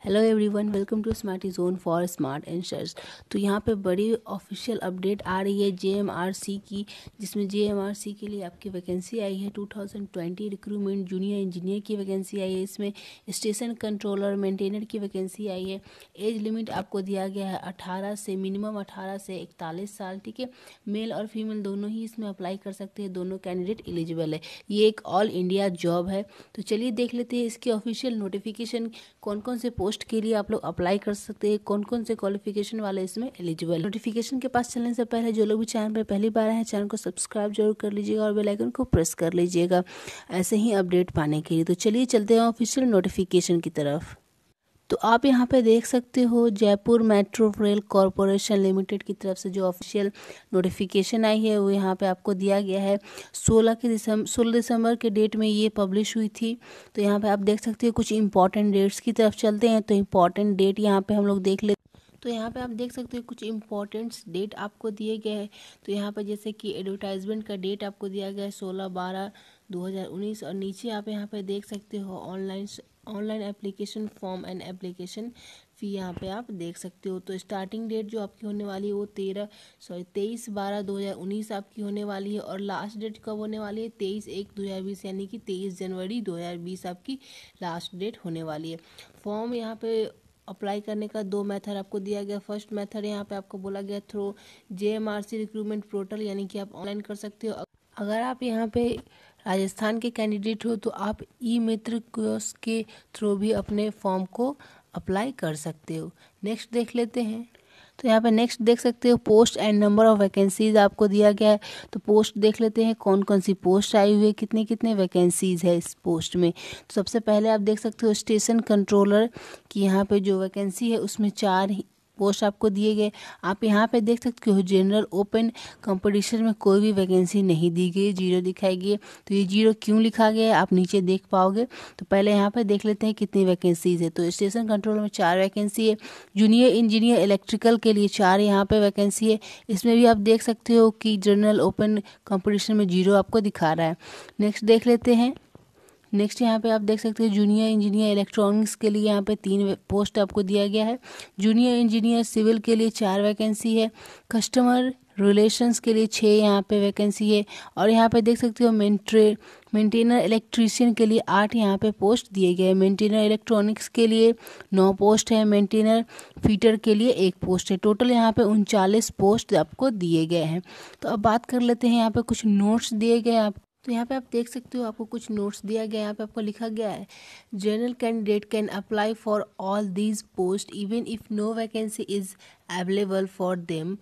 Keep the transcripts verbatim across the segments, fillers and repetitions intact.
Hello everyone, welcome to Smarty Zone for smart answers. तो यहाँ पे बड़ी ऑफिशियल अपडेट आ रही है जेएमआरसी की, जिसमें जेएमआरसी के लिए आपकी वैकेंसी आई है two thousand twenty recruitment junior engineer की वैकेंसी आई है। इसमें स्टेशन कंट्रोलर मेंटेनर की वैकेंसी आई है। एज लिमिट आपको दिया गया है अठारह से, मिनिमम अठारह से इकतालीस साल। ठीक है, मेल और फीमेल दोनों ही इसमें अप्लाई कर सकते हैं, दोनों कैंडिडेट एलिजिबल है। ये एक ऑल इंडिया जॉब है। तो चलिए देख लेते हैं इसकी ऑफिशियल नोटिफिकेशन, कौन कौन से पोस्ट के लिए आप लोग अप्लाई कर सकते हैं, कौन कौन से क्वालिफिकेशन वाले इसमें एलिजिबल। नोटिफिकेशन के पास चलने से पहले जो लोग भी चैनल पर पहली बार हैं, चैनल को सब्सक्राइब जरूर कर लीजिएगा और बेल आइकन को प्रेस कर लीजिएगा ऐसे ही अपडेट पाने के लिए। तो चलिए चलते हैं ऑफिशियल नोटिफिकेशन की तरफ। तो आप यहाँ पे देख सकते हो Jaipur Metro Rail Corporation Limited की तरफ से जो ऑफिशियल नोटिफिकेशन आई है वो यहाँ पे आपको दिया गया है। सोलह के दिसंबर सोलह दिसंबर के डेट में ये पब्लिश हुई थी। तो यहाँ पे आप देख सकते हो कुछ इंपॉर्टेंट डेट्स की तरफ चलते हैं। तो इंपॉर्टेंट डेट यहाँ पे हम लोग देख लेते हैं। तो यहाँ पे आप देख सकते हो कुछ इंपॉर्टेंट डेट आपको दिए गए हैं। तो यहाँ पे जैसे कि एडवर्टाइजमेंट का डेट आपको दिया गया है सोलह बारह दो हज़ार उन्नीस, और नीचे आप यहाँ पे देख सकते हो online online application form and application fee यहाँ पे आप देख सकते हो। तो स्टार्टिंग डेट जो आपकी होने वाली है वो तेरह सॉरी तेईस बारह दो हज़ार उन्नीस आपकी होने वाली है, और लास्ट डेट कब होने वाली है तेईस एक दो हज़ार बीस, यानी कि तेईस जनवरी दो हज़ार बीस आपकी लास्ट डेट होने वाली है। फॉर्म यहाँ पे अप्लाई करने का दो मेथड आपको दिया गया। फर्स्ट मेथड यहाँ पे आपको बोला गया थ्रू जेएमआरसी रिक्रूटमेंट पोर्टल, यानी कि आप ऑनलाइन कर सकते हो। अगर आप यहाँ पे राजस्थान के कैंडिडेट हो तो आप ई मित्र कियोस्क के थ्रू भी अपने फॉर्म को अप्लाई कर सकते हो। नेक्स्ट देख लेते हैं। तो यहाँ पे नेक्स्ट देख सकते हो post and number of vacancies आपको दिया गया है। तो पोस्ट देख लेते हैं कौन कौन सी पोस्ट आई हुई है, कितने कितने वैकेंसीज है इस पोस्ट में। तो सबसे पहले आप देख सकते हो स्टेशन कंट्रोलर की यहाँ पे जो वैकेंसी है उसमें चार पोस्ट आपको दिए गए। आप यहाँ पे देख सकते हो जनरल ओपन कंपटीशन में कोई भी वैकेंसी नहीं दी गई, जीरो दिखाई गई। तो ये जीरो क्यों लिखा गया है आप नीचे देख पाओगे। तो पहले यहाँ पे देख लेते हैं कितनी वैकेंसीज है। तो स्टेशन कंट्रोल में चार वैकेंसी है। जूनियर इंजीनियर इलेक्ट्रिकल के लिए चार यहाँ पे वैकेंसी है। इसमें भी आप देख सकते हो कि जनरल ओपन कंपटीशन में जीरो आपको दिखा रहा है। नेक्स्ट देख लेते हैं। नेक्स्ट यहाँ पे आप देख सकते हैं जूनियर इंजीनियर इलेक्ट्रॉनिक्स के लिए यहाँ पे तीन पोस्ट आपको दिया गया है। जूनियर इंजीनियर सिविल के लिए चार वैकेंसी है। कस्टमर रिलेशंस के लिए छः यहाँ पे वैकेंसी है। और यहाँ पे देख सकते हो मेंट्रे मेंटेनर इलेक्ट्रीशियन के लिए आठ यहाँ पे पोस्ट दिए गए हैं। मेंटेनर इलेक्ट्रॉनिक्स के लिए नौ पोस्ट है। मेंटेनर फीटर के लिए एक पोस्ट है। टोटल यहाँ पे उनचालीस पोस्ट आपको दिए गए हैं। तो अब बात कर लेते हैं यहाँ पे कुछ नोट्स दिए गए हैं। तो यहाँ पे आप देख सकते हो आपको कुछ नोट्स दिया गया है। यहाँ पे आपको लिखा गया है general candidate can apply for all these post even if no vacancy is available for them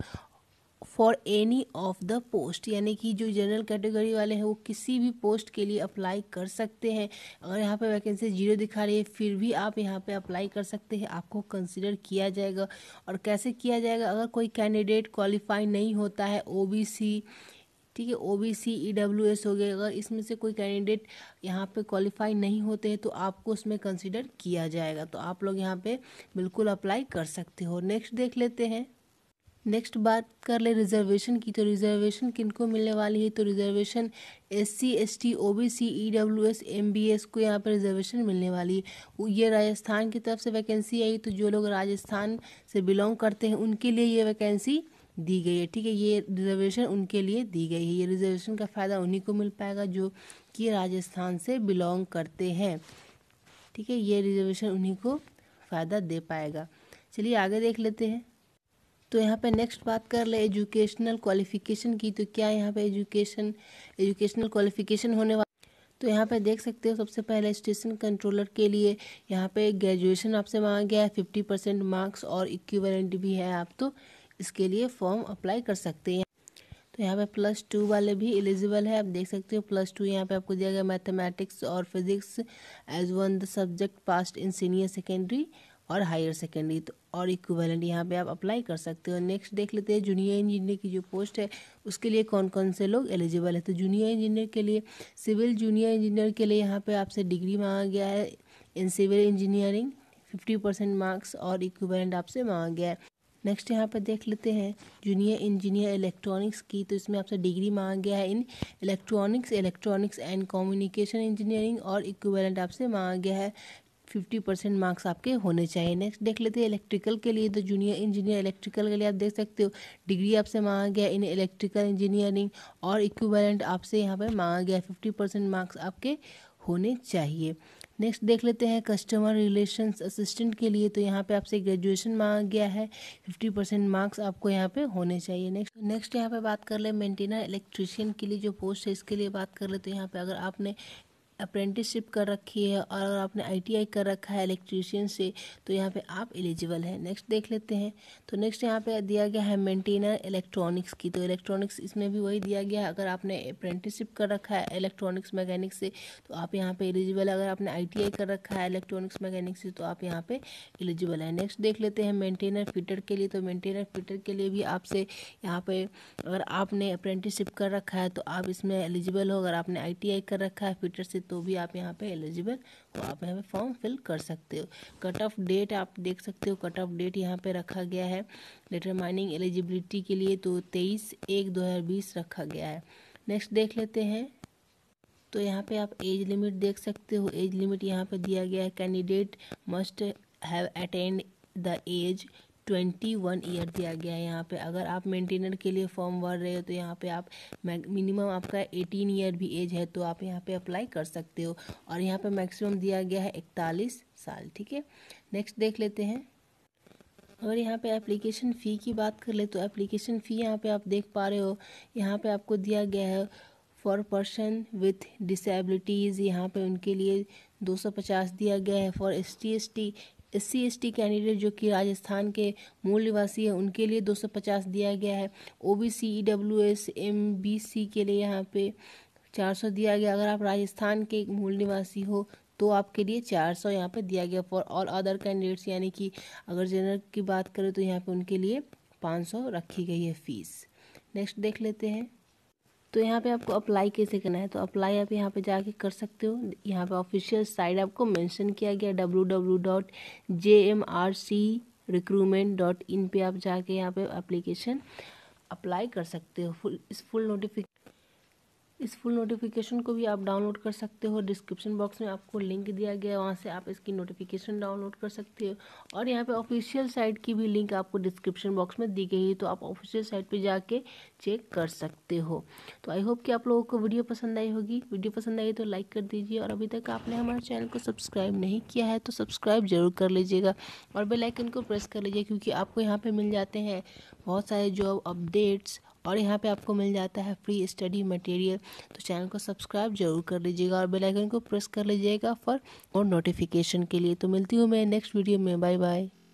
for any of the post, यानी कि जो जनरल कैटेगरी वाले हैं वो किसी भी पोस्ट के लिए अप्लाई कर सकते हैं। अगर यहाँ पे वैकेंसी जीरो दिखा रही है फिर भी आप यहाँ पे अप्लाई कर सकते हैं, आपको कंसिडर किया जाएगा। और कैसे किया जाएगा, अगर कोई कैंडिडेट क्वालिफाई नहीं होता है, ओबीसी, ठीक है, ओबीसी ईडब्ल्यूएस हो गए, अगर इसमें से कोई कैंडिडेट यहाँ पे क्वालिफाई नहीं होते हैं तो आपको उसमें कंसीडर किया जाएगा। तो आप लोग यहाँ पे बिल्कुल अप्लाई कर सकते हो। नेक्स्ट देख लेते हैं। नेक्स्ट बात कर ले रिजर्वेशन की। तो रिजर्वेशन किनको मिलने वाली है, तो reservation SC ST OBC EWS MBS को यहाँ पर रिजर्वेशन मिलने वाली है। ये राजस्थान की तरफ से वैकेंसी आई, तो जो लोग राजस्थान से बिलोंग करते हैं उनके लिए ये वैकेंसी दी गई है। ठीक है, ये रिजर्वेशन उनके लिए दी गई है। ये रिजर्वेशन का फ़ायदा उन्हीं को मिल पाएगा जो कि राजस्थान से बिलोंग करते हैं। ठीक है, ये रिजर्वेशन उन्हीं को फ़ायदा दे पाएगा। चलिए आगे देख लेते हैं। तो यहाँ पे नेक्स्ट बात कर ले एजुकेशनल क्वालिफिकेशन की। तो क्या यहाँ पे एजुकेशन एजुकेशनल क्वालिफिकेशन होने वाला। तो यहाँ पे देख सकते हो सबसे पहले स्टेशन कंट्रोलर के लिए यहाँ पे ग्रेजुएशन आपसे मांगा गया है, फिफ्टी परसेंट मार्क्स और इक्विवेलेंट भी है। आप तो इसके लिए फॉर्म अप्लाई कर सकते हैं। तो यहाँ पे प्लस टू वाले भी एलिजिबल है। आप देख सकते हो प्लस टू यहाँ पे आपको दिया गया मैथमेटिक्स और physics as one the subject passed in senior secondary और हायर सेकेंडरी। तो और इक्विवेलेंट यहाँ पे आप अप्लाई कर सकते हो। नेक्स्ट देख लेते हैं जूनियर इंजीनियर की जो पोस्ट है उसके लिए कौन कौन से लोग एलिजिबल है। तो जूनियर इंजीनियर के लिए सिविल जूनियर इंजीनियर के लिए यहाँ पे आपसे डिग्री मांगा गया है in civil engineering, fifty percent marks और इक्विवेलेंट आपसे मांगा गया है। नेक्स्ट यहाँ पर देख लेते हैं जूनियर इंजीनियर इलेक्ट्रॉनिक्स की। तो इसमें आपसे डिग्री मांगा गया है in electronics electronics and communication engineering और इक्विवेलेंट आपसे मांगा गया है फिफ्टी परसेंट मार्क्स आपके होने चाहिए। नेक्स्ट देख लेते हैं इलेक्ट्रिकल के लिए। तो जूनियर इंजीनियर इलेक्ट्रिकल के लिए आप देख सकते हो डिग्री आपसे मांगा गया इन इलेक्ट्रिकल इंजीनियरिंग और इक्विवेलेंट आपसे यहाँ पे मांगा गया फिफ्टी परसेंट मार्क्स आपके होने चाहिए। नेक्स्ट देख लेते हैं कस्टमर रिलेशंस असिस्टेंट के लिए। तो यहाँ पे आपसे ग्रेजुएशन मांगा गया है, फिफ्टी परसेंट मार्क्स आपको यहाँ पे होने चाहिए। नेक्स्ट नेक्स्ट यहाँ पे बात कर ले मेंटेनर इलेक्ट्रिशियन के लिए जो पोस्ट है इसके लिए बात कर ले। तो यहाँ पे अगर आपने अप्रेंटिसशिप कर रखी है और अगर आपने आईटीआई कर रखा है इलेक्ट्रीशियन से तो यहाँ पे आप एलिजिबल हैं। नेक्स्ट देख लेते हैं। तो नेक्स्ट यहाँ पे दिया गया है मेंटेनर इलेक्ट्रॉनिक्स की। तो इलेक्ट्रॉनिक्स इसमें भी वही दिया गया है, अगर आपने अप्रेंटिसशिप कर रखा है इलेक्ट्रॉनिक्स मैकेनिक्स से तो आप यहाँ पे एलिजिबल है। अगर आपने आईटीआई कर रखा है इलेक्ट्रॉनिक्स मैकेनिक्स से तो आप यहाँ पे एलिजिबल है। नेक्स्ट देख लेते हैं मेंटेनर फिटर के लिए। तो मेंटेनर फिटर के लिए भी आपसे यहाँ पे अगर आपने अप्रेंटिसशिप कर रखा है तो आप इसमें एलिजिबल हो। अगर आपने आईटीआई कर रखा है फिटर से तो भी आप यहाँ पे एलिजिबल हो, आप यहाँ पे फॉर्म फिल कर सकते हो। कट ऑफ डेट आप देख सकते हो, कट ऑफ डेट यहाँ पे रखा गया है डिटरमाइनिंग एलिजिबिलिटी के लिए तो तेईस एक दो हज़ार बीस रखा गया है। नेक्स्ट देख लेते हैं। तो यहाँ पे आप एज लिमिट देख सकते हो, एज लिमिट यहाँ पे दिया गया है candidate must have attend the age twenty one year दिया गया है। यहाँ पे अगर आप मेंटेनर के लिए फॉर्म भर रहे हो तो यहाँ पे आप मिनिमम आपका एटीन ईयर भी एज है तो आप यहाँ पे अप्लाई कर सकते हो और यहाँ पे मैक्सिमम दिया गया है इकतालीस साल। ठीक है, नेक्स्ट देख लेते हैं। अगर यहाँ पे एप्लीकेशन फ़ी की बात कर ले तो एप्लीकेशन फ़ी यहाँ पे आप देख पा रहे हो, यहाँ पे आपको दिया गया है फॉर पर्सन विथ डिसेबिलिटीज़ यहाँ पे उनके लिए दो सौ पचास दिया गया है। For S T S T S C S T candidate जो कि राजस्थान के मूल निवासी है उनके लिए दो सौ पचास दिया गया है। O B C E W S M B C के लिए यहाँ पे चार सौ दिया गया। अगर आप राजस्थान के मूल निवासी हो तो आपके लिए चार सौ यहाँ पे दिया गया। फॉर ऑल अदर कैंडिडेट्स यानी कि अगर जनरल की बात करें तो यहाँ पे उनके लिए पाँच सौ रखी गई है फीस। नेक्स्ट देख लेते हैं। तो यहाँ पे आपको अप्लाई कैसे करना है। तो अप्लाई आप यहाँ पे जाके कर सकते हो। यहाँ पे ऑफिशियल साइट आपको मेंशन किया गया W W W dot J M R C recruitment dot in पे आप जाके यहाँ पे एप्लीकेशन अप्लाई कर सकते हो। फुल इस फुल नोटिफिक इस फुल नोटिफिकेशन को भी आप डाउनलोड कर सकते हो। डिस्क्रिप्शन बॉक्स में आपको लिंक दिया गया है, वहाँ से आप इसकी नोटिफिकेशन डाउनलोड कर सकते हो और यहाँ पे ऑफिशियल साइट की भी लिंक आपको डिस्क्रिप्शन बॉक्स में दी गई है तो आप ऑफिशियल साइट पे जाके चेक कर सकते हो। तो आई होप कि आप लोगों को वीडियो पसंद आई होगी। वीडियो पसंद आई तो लाइक कर दीजिए और अभी तक आपने हमारे चैनल को सब्सक्राइब नहीं किया है तो सब्सक्राइब जरूर कर लीजिएगा और बेल आइकन को प्रेस कर लीजिए क्योंकि आपको यहाँ पर मिल जाते हैं बहुत सारे जॉब अपडेट्स और यहाँ पे आपको मिल जाता है फ्री स्टडी मटेरियल। तो चैनल को सब्सक्राइब जरूर कर लीजिएगा और बेल आइकन को प्रेस कर लीजिएगा फॉर और नोटिफिकेशन के लिए। तो मिलती हूँ मैं नेक्स्ट वीडियो में, बाय बाय।